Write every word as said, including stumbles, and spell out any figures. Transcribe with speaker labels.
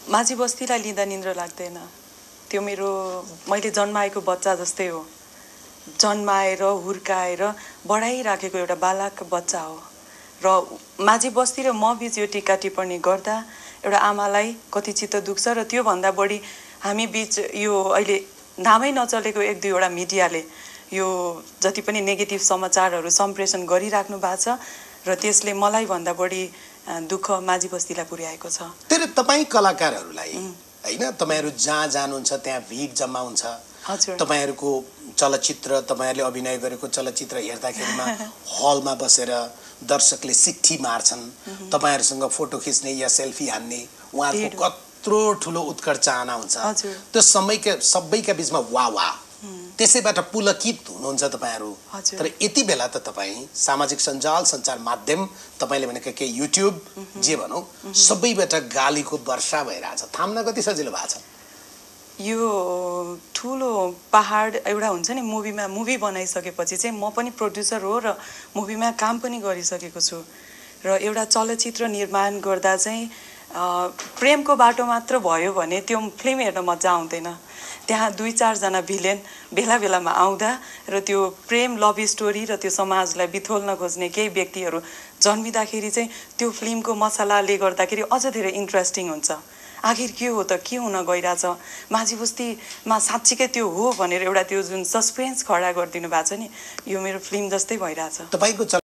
Speaker 1: माझी बस्तीलाई लिँदा निन्द्रा लाग्दैन। त्यो मेरो मैले जन्माएको बच्चा जस्तै हो। जन्माएर हुर्काएर बढाइराखेको एउटा बालक बच्चा हो र माझी बस्ती र म बीच यो टीका टिप्पणी गर्दा एउटा आमालाई कति चित्त दुख्छ र त्यो भन्दा बढी हामी बीच यो अहिले नामै नचलेको एक दुईवटा मिडियाले यो जति पनि नेगेटिभ समाचारहरू सम्प्रेषण गरिराख्नु भएको छ र त्यसले मलाई भन्दा बढी दुःख माझी बस्तीलाई पुर्याएको छ।
Speaker 2: तर तपाईँ कलाकारहरूलाई हैन, तपाईहरु जहाँ जानुहुन्छ त्यहाँ भिड जम्मा हुन्छ।
Speaker 1: हजुर।
Speaker 2: तपाईहरुको चलचित्र, तपाईहरुले अभिनय गरेको चलचित्र हेर्दाखेरिमा हलमा बसेर दर्शकले सिट्ठी मार्छन्, तपाईहरुसँग फोटो खिच्ने या सेल्फी हान्ने उहाँहरुको कत्रो ठुलो उत्कट चाहना हुन्छ। त्यो समयका सबैका बीचमा वाह वाह, त्यसैबाट पुलकित हुनुहुन्छ तपाईहरु। तर यति बेला त तपाईँ सामाजिक सञ्जाल सञ्चार माध्यम, तपाईले भनेको के युट्युब जे भनौं, सबैबाट गालीको वर्षा भइरहेछ। थाम्न कति सजिलो भएको छ?
Speaker 1: यो ठुलो पहाड एउटा हुन्छ नि, मुभीमा मुभी बनाइसकेपछि चाहिँ म पनि प्रोड्युसर हो र मुभीमा काम पनि गरिसकेको छु र एउटा चलचित्र निर्माण गर्दा चाहिँ प्रेमको बाटो मात्र भयो भने त्यो फिल्म हेर्न मजा आउँदैन। त्यहाँ दुई चारजना भिलेन बेला बेलामा आउँदा र त्यो प्रेम लभ स्टोरी र त्यो समाजलाई बिथोल्न खोज्ने केही व्यक्तिहरू जन्मिँदाखेरि चाहिँ त्यो फिल्मको मसलाले गर्दाखेरि अझ धेरै इन्ट्रेस्टिङ हुन्छ। आखिर के हो त, के हुन गइरहेछ, माझी बस्तीमा साँच्चीकै त्यो हो भनेर एउटा त्यो जुन सस्पेन्स खडा गरिदिनु भएको छ नि, यो मेरो फिल्म जस्तै भइरहेछ।
Speaker 2: तपाईको